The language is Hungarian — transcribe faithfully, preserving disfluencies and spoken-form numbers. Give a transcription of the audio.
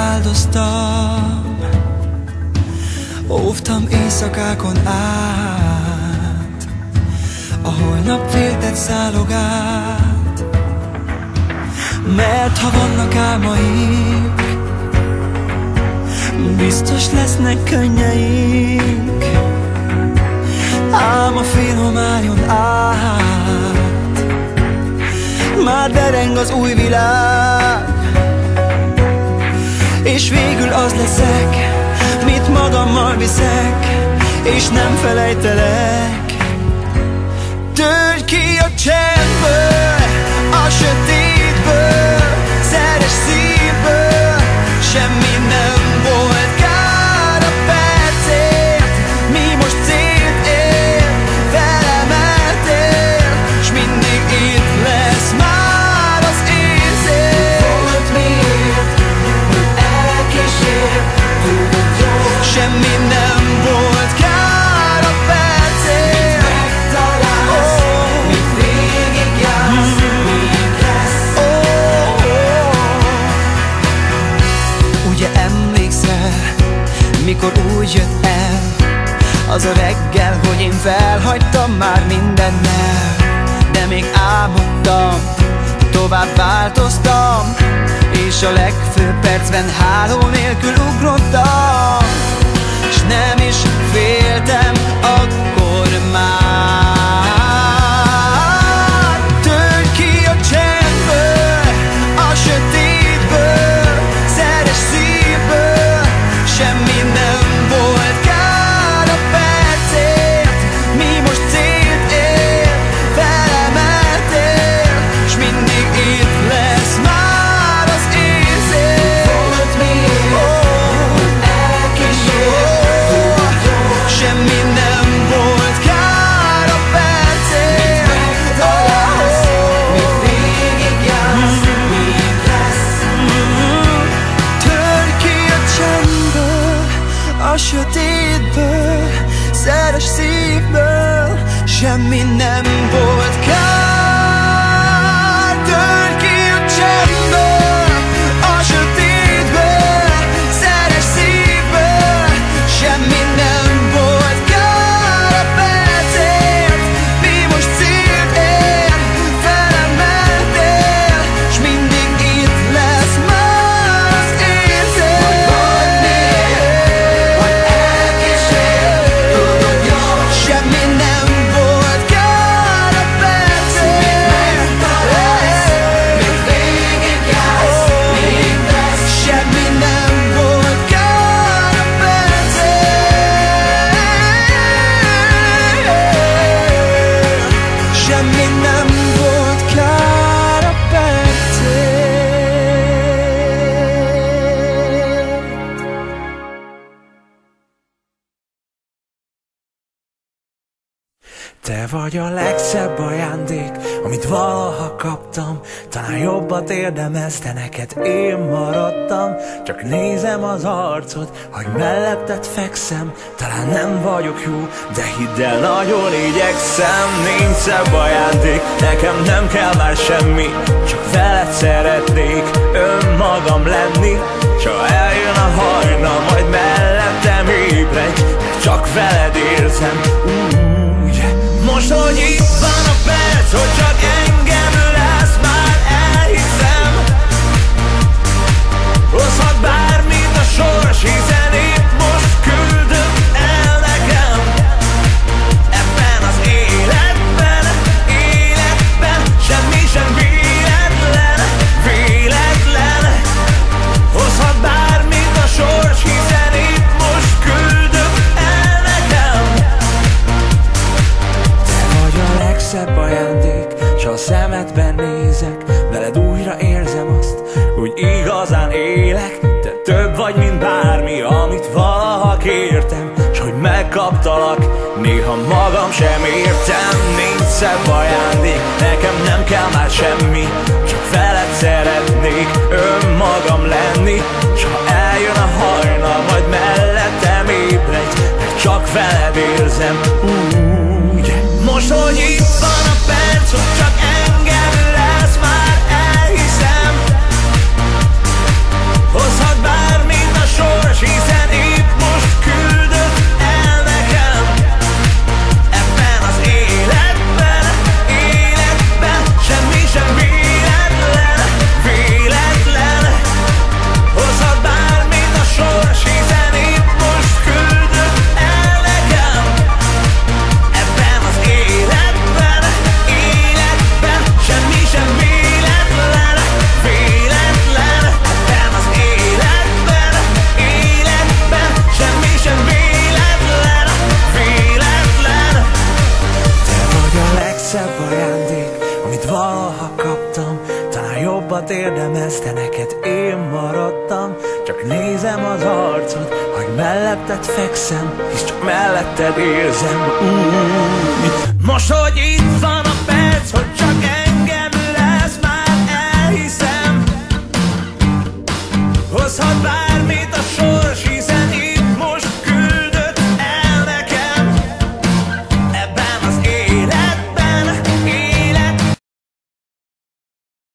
áldoztam, óvtam éjszakákon át, a holnap féltett szálogát. Mert ha vannak álmaink, biztos lesznek könnyeink. Ám a félhomályon át már dereng az új világ, és végül az leszek, mit magammal viszek, és nem felejtelek. Törj ki a csendből, a sötétből, szeres szívből, semmi nem volt kár a percért. Mi most célt ér, felemeltél, s mindig itt lesz már az érzék. Volt miért, hogy elkísért, tudod jól, semmi nem volt kár a percért. Mit megtalálsz, oh, mit végigjársz, mm. miért lesz, oh, oh. Ugye emlékszel, mikor úgy jött el az a reggel, hogy én felhagytam már mindennel, de még álmodtam, tovább változtam, és a legfőbb percben háló nélkül ugrottam, s nem is féltem akkor már. Törj ki a csendből, a sötétből, szeres szívből, semmi nem volt kár a percért. Mi most célt ér, felemeltél, s mindig itt lesz már az érzék. Volt miért, oh, hogy elkísért, tudod jól, semmi nem volt kár a percért. Mit megtalálsz, oh, mit végigjársz, mm. miért lesz, mm. Törj ki a csendből, a sötétből, szeres szívből, semmi nem volt kár. Törj ki a csendből, a sötétből, szeres szívből, semmi nem volt kár a percért. Mi most célt ér, felemeltél, s mindig itt lesz már az érzék. Hogy vagy miért, hogy elkísért, tudod jól, semmi nem volt kár a percért. Mit megtalálsz, mit végigjársz, miért lesz, semmi nem volt kár a percért. Semmi nem volt kár a percért. Te vagy a legszebb ajándék, amit valaha kaptam. Talán jobbat érdemelsz, de neked én maradtam. Csak nézem az arcod, hogy melletted fekszem. Talán nem vagyok jó, de hidd el, nagyon igyekszem. Nincs szebb ajándék, nekem nem kell már semmi, csak veled szeretnék önmagam lenni. S ha eljön a hajnal, majd mellettem ébredj, mert csak veled érzem úgy. Most, hogy itt van a perc, hogy csak engem lesz, már elhiszem. Hozhat bármit a sors, hiszen itt most küldöm el nekem. Ebben az életben, életben semmi sem véletlen, véletlen. Hozhat bármit a sors, hiszen itt most küldöm el nekem. Legszebb ajándék, s a szemedben nézek, veled újra érzem azt, hogy igazán élek. Te több vagy, mint bármi, amit valaha kértem, s hogy megkaptalak, néha magam sem értem. Nincs szebb ajándék, nekem nem kell már semmi, csak veled szeretnék önmagam lenni. S ha eljön a hajnal, majd mellettem ébredj, mert csak veled érzem úgy. Most, hogy itt van a perc, hogy csak engem lesz, már elhiszem. Hozhat bár jobbat érdemez, de neked én maradtam. Csak nézem az arcod, hogy melletted fekszem, és csak melletted érzem úgy. Most, hogy itt van a perc, hogy csak engem lesz, már elhiszem. Hozhat bár